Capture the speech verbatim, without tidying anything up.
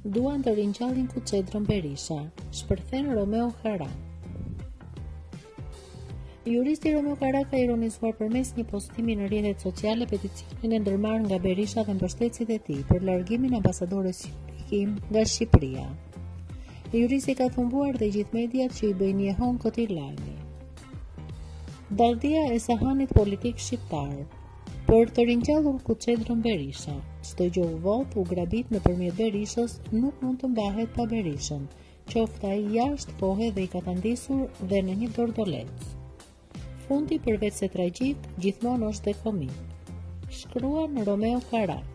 Duan të ringjallin Kuçedrën Berisha, shpërthen Romeo Kara. Juristi Romeo Kara ka ironizuar përmes një postimi në rrjetet sociale peticionin e ndërmarrë nga Berisha dhe mbështetësit e tij për largimin e ambasadores Kim nga Shqipëria. Juristi ka thumbuar dhe gjithë mediat që i bëjnë njehon këtij lajmi. Dardhia e sahanit politik shqiptar. Për të ringjallur Kuçedrën Berisha, çdo gjë u vot u grabit nëpërmjet Berishës nuk mund të mbahet pa Berishën, qoftë ai jashtë kohe dhe i ka tandisur dhe në një dordolec. Fundi përveç se tragjik, gjithmonë është dhe komik. Shkruan Romeo Kara.